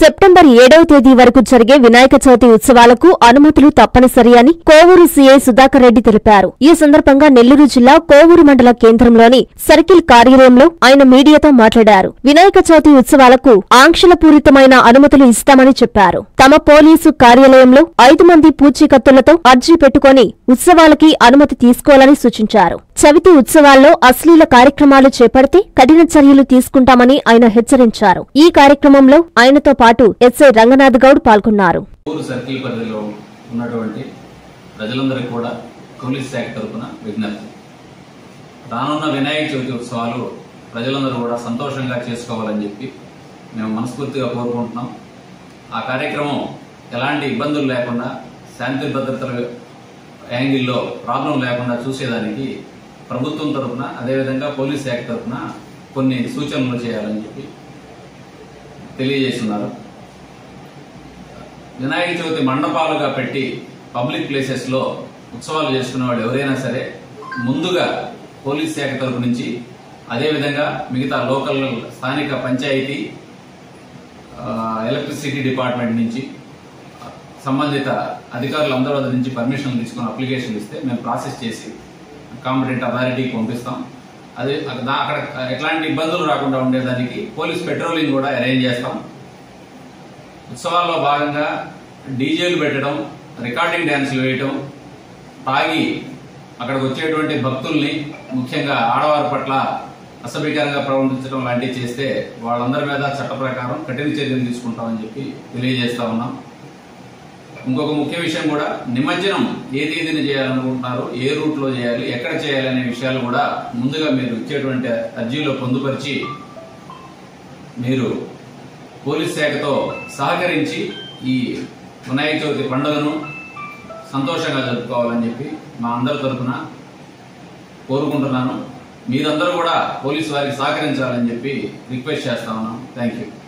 September 7వ తేదీ వరకు జరిగే వినాయక చవితి ఉత్సవాలకు అనుమతులు తప్పనిసరి అని కోవూరు సీఐ సుధాకర్ రెడ్డి తెలిపారు. ఈ సందర్భంగా నెల్లూరు జిల్లా కోవూరు మండల కేంద్రంలోని సర్కిల్ కార్యాలయంలో ఆయన మీడియాతో మాట్లాడారు. వినాయక చవితి ఉత్సవాలకు ఆంక్షలపూరితమైన అనుమతులు ఇస్తామని చెప్పారు. తమ పోలీసు కార్యాలయంలో 5 మంది పూచీకత్తులతో అర్జీ పెట్టుకుని ఉత్సవాలకి అనుమతి తీసుకోవాలని సూచించారు. చవితి ఉత్సవాల్లో అశ్లీల కార్యక్రమాలు చేపడితే కఠిన చర్యలు తీసుకుంటామని ఆయన హెచ్చరించారు. ఈ కార్యక్రమంలో ఆయనతో పాటు ఎస్ఐ రంగనాథ్ గౌడ్ పాల్గొన్నారు. సర్కిల్ పరిధిలో ఉన్నటువంటి ప్రజలందరికీ కూడా పోలీస్ శాఖ తరఫున విజ్ఞప్తి. రానున్న వినాయక చవితి ఉత్సవాలు ప్రజలందరూ కూడా సంతోషంగా చేసుకోవాలని చెప్పి మేము మనస్ఫూర్తిగా కోరుకుంటున్నాం. ఆ కార్యక్రమం ఎలాంటి ఇబ్బందులు లేకుండా శాంతి భద్రతల యాంగిల్లో ప్రాబ్లం లేకుండా చూసేదానికి ప్రభుత్వం తరఫున అదేవిధంగా పోలీస్ శాఖ తరఫున కొన్ని సూచనలు చేయాలని చెప్పి తెలియజేస్తున్నారు. వినాయక చవితి మండపాలుగా పెట్టి పబ్లిక్ ప్లేసెస్ లో ఉత్సవాలు చేసుకునే వాళ్ళు ఎవరైనా సరే ముందుగా పోలీస్ శాఖ తరఫు నుంచి అదేవిధంగా మిగతా లోకల్ స్థానిక పంచాయతీ ఎలక్ట్రిసిటీ డిపార్ట్మెంట్ నుంచి సంబంధిత అధికారులందరూ నుంచి పర్మిషన్ తీసుకుని అప్లికేషన్ ఇస్తే మేము ప్రాసెస్ చేసి కాంపిటెంట్ అథారిటీకి పంపిస్తాం. అదే అక్కడ ఎట్లాంటి ఇబ్బందులు రాకుండా ఉండేదానికి పోలీస్ పెట్రోలింగ్ కూడా అరేంజ్ చేస్తాం. ఉత్సవాల్లో భాగంగా డీజేలు పెట్టడం, రికార్డింగ్ డ్యాన్సులు వేయటం, తాగి అక్కడికి వచ్చేటువంటి భక్తుల్ని ముఖ్యంగా ఆడవారి పట్ల అసభ్యకరంగా ప్రవర్తించడం లాంటివి చేస్తే వాళ్ళందరి మీద చట్ట ప్రకారం కఠిన చర్యలు తీసుకుంటామని చెప్పి తెలియజేస్తా ఉన్నాం. ఇంకొక ముఖ్య విషయం కూడా, నిమజ్జనం ఏ తేదీన చేయాలనుకుంటున్నారు, ఏ రూట్ లో చేయాలి, ఎక్కడ చేయాలి అనే విషయాలు కూడా ముందుగా మీరు ఇచ్చేటువంటి అర్జీలో పొందుపరిచి మీరు పోలీస్ శాఖతో సహకరించి ఈ వినాయక చవితి పండుగను సంతోషంగా జరుపుకోవాలని చెప్పి మా అందరి తరఫున కోరుకుంటున్నాను. మీరందరూ కూడా పోలీసు వారికి సహకరించాలని చెప్పి రిక్వెస్ట్ చేస్తా ఉన్నాం. Thank you.